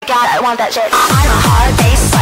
God, I want that shit. I'm a hard bass.